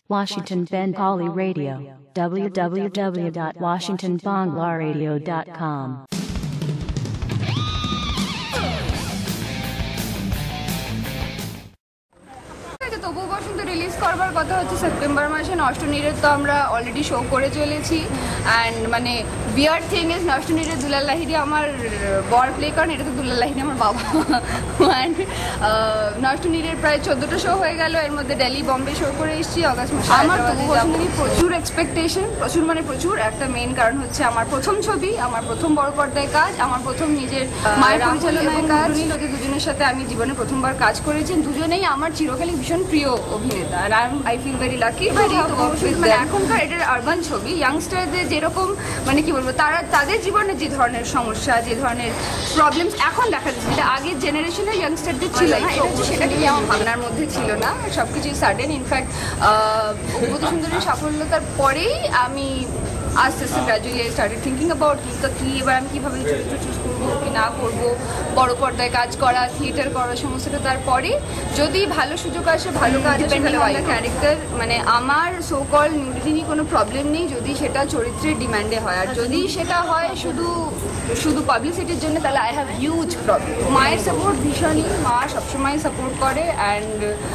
Washington Bengali Radio, www.washingtonbanglaradio.com. তবু বসন্ত release করবার কথা হচ্ছে সেপ্টেম্বর মাসে। নষ্টনীরের তো আমরা অলরেডি শো করে চলেছি অ্যান্ড মানে বিয়ার থিং ইজ নষ্টনীরের দুলাল লাহিড়ী আমার বর প্লে করেন, এটা তো দুলাল লাহিড়ী আমার বাবা। অ্যান্ড নষ্টনীরের প্রায় 14টা শো হয়ে গেল, এর মধ্যে দিল্লি বম্বে শো করে এসেছি অগাস্ট মাসে। আমার তবু বসন্ত নিয়ে প্রচুর এক্সপেকটেশন, প্রচুর মানে প্রচুর। একটা মেইন কারণ হচ্ছে আমার প্রথম ছবি, আমার প্রথম বড় পর্দায় কাজ, আমার প্রথম নিজের মায়ের পরিচালনায় কাজ। ওদের দুজনের সাথে আমি জীবনে প্রথমবার কাজ করেছি, দুজনেই আমার চিরকালই ভীষণ প্রিয় অভিনেতা। আর আই ফিল ভেরি লাকি। মানে এখনকার এটার আরবান ছবি, ইয়াংস্টারদের যেরকম মানে কি বলবো, তাদের জীবনে যে ধরনের সমস্যা, যে ধরনের প্রবলেমস এখন দেখা যাচ্ছে, যেটা আগের জেনারেশনের ইয়াংস্টারদের ছিল না, সেটা নিয়ে আমার ভাবনার মধ্যে ছিল না। সবকিছুই সাডেন। ইনফ্যাক্ট অপূর্ব সুন্দরীর সাফল্যতার পরেই আমি আস্তে আস্তে gradually I started thinking about কি এবার আমি কীভাবে চরিত্র চুজ করবো কি না করবো, বড় পর্দায় কাজ করা, থিয়েটার করা, সমস্তটা। তারপরে যদি ভালো সুযোগ আসে, ভালো কাজ আসে, ভালো ক্যারেক্টার, মানে আমার সো কল নিউডিটি নিয়ে কোনো প্রবলেম নেই যদি সেটা চরিত্রের ডিম্যান্ডে হয়। আর যদি সেটা হয় শুধু পাবলিসিটির জন্য, তাহলে আই হ্যাভ হিউজ প্রবলেম। মায়ের সাপোর্ট ভীষণই, মা সবসময় সাপোর্ট করে অ্যান্ড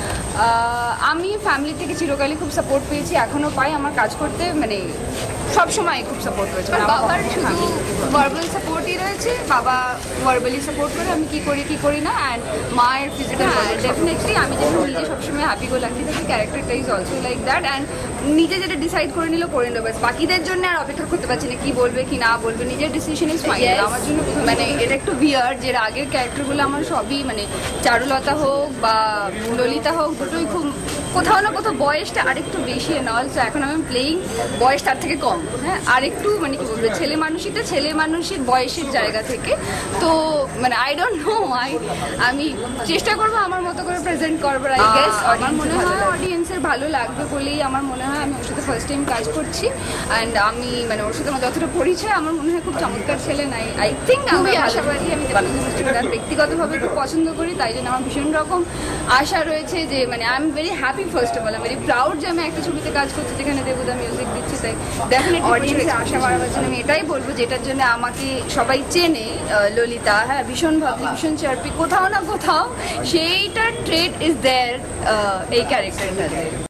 আমি ফ্যামিলি থেকে চিরকালই খুব সাপোর্ট পেয়েছি, এখনও পাই। আমার কাজ করতে মানে সবসময় খুব সাপোর্ট করেছে। বাবার শুধু ভার্বাল সাপোর্টই রয়েছে, বাবা ভার্বালি সাপোর্ট করে আমি কী করি না। অ্যান্ড মায়ের ফিজিক্যাল ডেফিনেটলি আমি যেমন নিজে সবসময় হ্যাপি গো লাকি থাকি, ক্যারেক্টারটা is also like that. And নিজে যেটা ডিসাইড করে নিল করে নেবো, বাকিদের জন্য আর অপেক্ষা করতে পারছি না কি বলবে কি না বলবে, নিজের ডিসিশন ইজ ফাইনাল। আমার জন্য মানে এটা একটু বিয়ার, যে আগের ক্যারেক্টারগুলো আমার সবই মানে চারুলতা হোক বা ললিতা হোক, দুটোই খুব কোথাও না কোথাও বয়সটা আরেকটু বেশি নল। তো এখন আমি প্লেইং বয়স তার থেকে কম, হ্যাঁ, আরেকটু মানে কি বলবো ছেলে মানুষের বয়সের জায়গা থেকে। তো মানে আই ডোন্ট নো, আমি চেষ্টা করবো আমার মতো করে প্রেজেন্ট করবার। আই গেস আমার মনে হয় অডিয়েন্সের ভালো লাগবে বলেই আমার মনে হয় আমি ওর সাথে ফার্স্ট টাইম কাজ করছি। অ্যান্ড আমি মানে ওর সাথে আমার যতটা পরিচয়, আমার মনে হয় খুব চমৎকার ছেলে। নাই আই থিঙ্ক আমি আশাবাদী। আমি ব্যক্তিগতভাবে খুব পছন্দ করি, তাই জন্য আমার ভীষণ রকম আশা রয়েছে যে মানে I am very happy first of all, very proud যে আমি একটা ছবিতে কাজ করছি যেখানে দেবুদা মিউজিক দিচ্ছি। তাই ডেফিনেটলি অডিয়েন্সে আশা বাড়াবার জন্য আমি এটাই বলবো, যেটার জন্য আমাকে সবাই চেনে, ললিতা, হ্যাঁ, ভীষণ ভাবলি, ভীষণ চার্পি, কোথাও না কোথাও সেইটার ট্রেড ইজ দেয়ার এই ক্যারেক্টারটাতে।